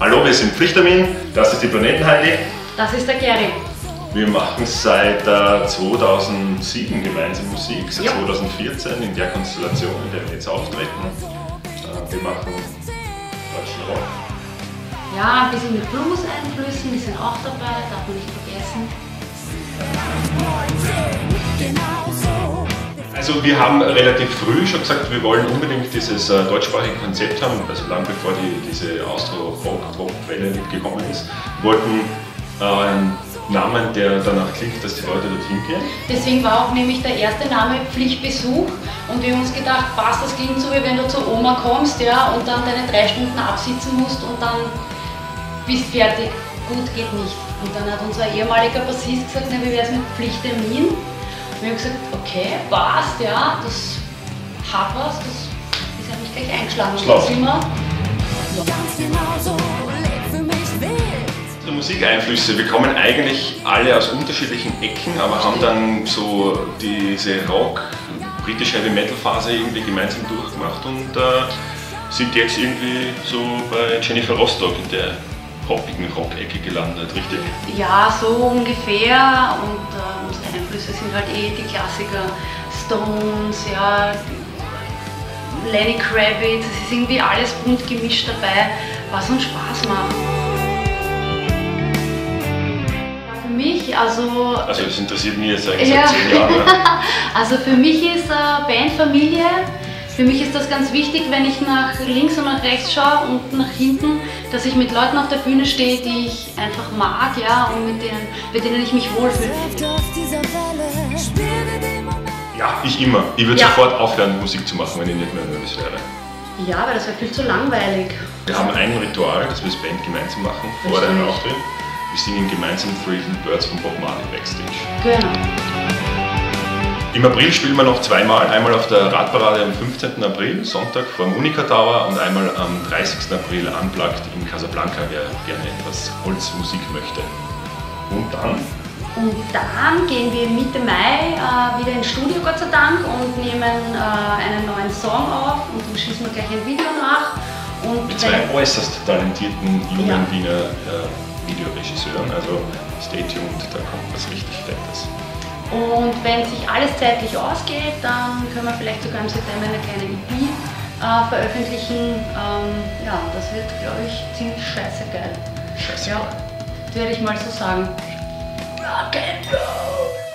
Hallo, wir sind Pflichtermin, das ist die Planetenheidi. Das ist der Gary. Wir machen seit 2007 gemeinsam Musik, seit 2014 in der Konstellation, in der wir jetzt auftreten. Wir machen deutschen Rock. Ja, ein bisschen mit Blues-Einflüssen, die sind auch dabei, darf man nicht vergessen. Also wir haben relativ früh schon gesagt, wir wollen unbedingt dieses deutschsprachige Konzept haben, also lang bevor diese Austro-Rock-Welle gekommen ist. Wir wollten einen Namen, der danach klingt, dass die Leute dorthin gehen. Deswegen war auch nämlich der erste Name Pflichtbesuch und wir haben uns gedacht, passt, das klingt so, wie wenn du zur Oma kommst, ja, und dann deine 3 Stunden absitzen musst und dann bist fertig. Gut, geht nicht. Und dann hat unser ehemaliger Bassist gesagt, na, wie wäre es mit Pflichttermin? Und wir haben gesagt, okay, passt, ja, das hat was, das ist ja nicht gleich eingeschlagen. Die Musikeinflüsse, wir kommen eigentlich alle aus unterschiedlichen Ecken, aber haben dann so diese Rock, britische Heavy Metal Phase irgendwie gemeinsam durchgemacht und sind jetzt irgendwie so bei Jennifer Rostock in der poppigen Rock-Ecke gelandet, richtig? Ja, so ungefähr und unsere Einflüsse sind halt die Klassiker Stones, ja, Lenny Kravitz, es ist irgendwie alles bunt gemischt dabei, was uns Spaß macht. Für mich, also das interessiert mich jetzt eigentlich seit 10 Jahren. Also für mich ist Band Familie. Für mich ist das ganz wichtig, wenn ich nach links und nach rechts schaue und nach hinten, dass ich mit Leuten auf der Bühne stehe, die ich einfach mag, ja, und mit denen ich mich wohlfühle. Ja, ich immer. Ich würde sofort aufhören, Musik zu machen, wenn ich nicht mehr nervös wäre. Ja, weil das wäre viel zu langweilig. Wir haben ein Ritual, das wir als Band gemeinsam machen, vor einem Auftritt. Wir singen gemeinsam Three Little Birds von Bob Marley backstage. Genau. Im April spielen wir noch zweimal, einmal auf der Radparade am 15. April, Sonntag vor dem Unica Tower und einmal am 30. April unplugged in Casablanca, wer gerne etwas Holzmusik möchte. Und dann? Und dann gehen wir Mitte Mai wieder ins Studio, Gott sei Dank, und nehmen einen neuen Song auf und dann schießen wir gleich ein Video nach. Und mit 2 äußerst talentierten jungen Wiener Videoregisseuren, also stay tuned, da kommt was richtig Fettes. Und wenn sich alles zeitlich ausgeht, dann können wir vielleicht sogar im September eine kleine EP veröffentlichen. Ja, das wird, glaube ich, ziemlich scheiße geil. Scheiße geil. Ja, werde ich mal so sagen. Rock and Roll!